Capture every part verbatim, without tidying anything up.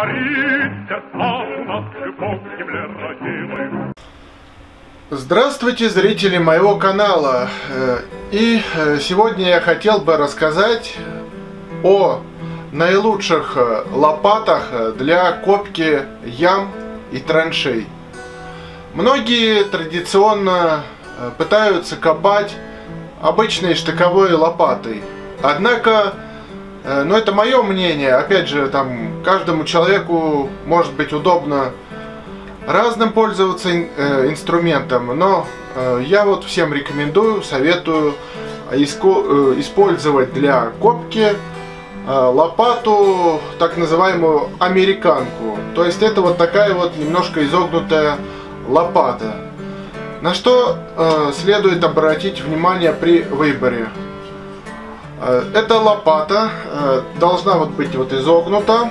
Здравствуйте, зрители моего канала. И сегодня я хотел бы рассказать о наилучших лопатах для копки ям и траншей. Многие традиционно пытаются копать обычной штыковой лопатой. Однако, ну это мое мнение, опять же, там каждому человеку может быть удобно разным пользоваться инструментом, но я вот всем рекомендую, советую использовать для копки лопату, так называемую американку. То есть это вот такая вот немножко изогнутая лопата. На что э, следует обратить внимание при выборе. Э, эта лопата э, должна вот быть вот изогнута.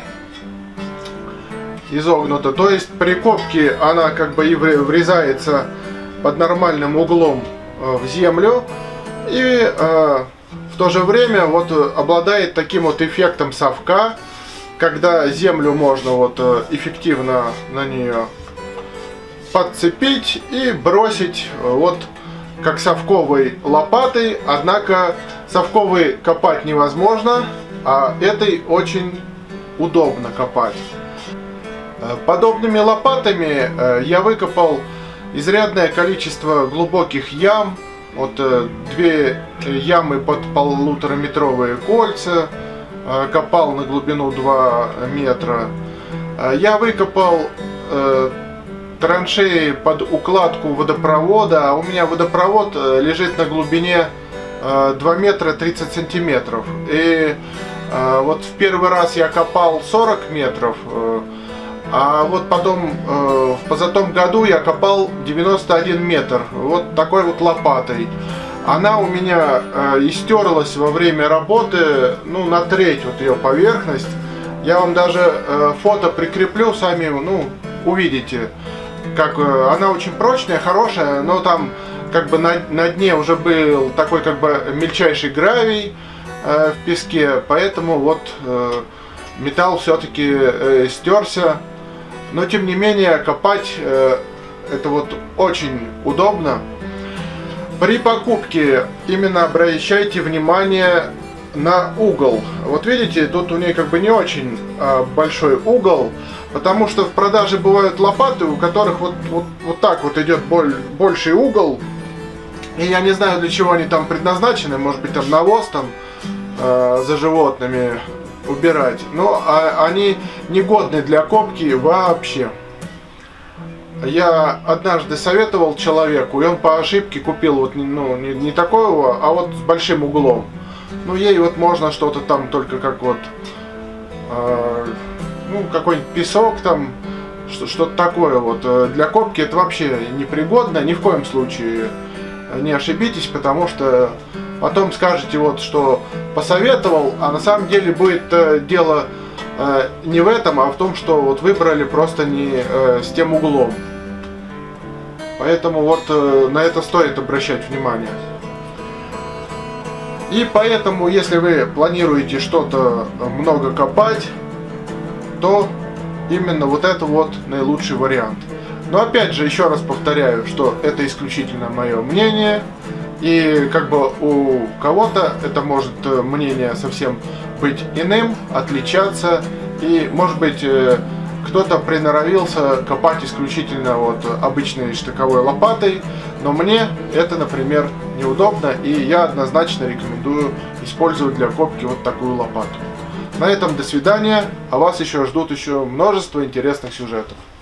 Изогнута. То есть при копке она как бы и врезается под нормальным углом э, в землю. И э, в то же время вот обладает таким вот эффектом совка, когда землю можно вот эффективно на нее подцепить и бросить вот как совковой лопатой. Однако совковой копать невозможно, а этой очень удобно копать. Подобными лопатами я выкопал изрядное количество глубоких ям. Вот две ямы под полутораметровые кольца, копал на глубину два метра. Я выкопал траншеи под укладку водопровода. У меня водопровод лежит на глубине два метра тридцать сантиметров. И вот в первый раз я копал сорок метров, а вот потом в позатом году я копал девяносто один метр. Вот такой вот лопатой. Она у меня истерлась во время работы, ну, на треть вот ее поверхность. Я вам даже фото прикреплю, сами, ну, увидите. Как она очень прочная, хорошая, но там как бы на, на дне уже был такой как бы мельчайший гравий э, в песке, поэтому вот э, металл все-таки э, стерся. Но тем не менее копать э, это вот очень удобно. При покупке именно обращайте внимание на угол. Вот видите, тут у нее как бы не очень э, большой угол. Потому что в продаже бывают лопаты, у которых вот, вот, вот так вот идет боль, больший угол. И я не знаю, для чего они там предназначены. Может быть, там навоз там, э, за животными убирать. Но а, они негодны для копки вообще. Я однажды советовал человеку, и он по ошибке купил вот, ну, не, не такого, а вот с большим углом. Ну, ей вот можно что-то там только как вот... Э, ну, какой-нибудь песок там, что-то такое вот. Для копки это вообще непригодно, ни в коем случае не ошибитесь, потому что потом скажете вот, что посоветовал, а на самом деле будет дело не в этом, а в том, что вот выбрали просто не с тем углом. Поэтому вот на это стоит обращать внимание. И поэтому, если вы планируете что-то много копать, то именно вот это вот наилучший вариант. Но опять же, еще раз повторяю, что это исключительно мое мнение. И как бы у кого-то это может мнение совсем быть иным, отличаться. И может быть кто-то приноровился копать исключительно вот обычной штыковой лопатой. Но мне это, например, неудобно. И я однозначно рекомендую использовать для копки вот такую лопату. На этом до свидания, а вас еще ждут еще множество интересных сюжетов.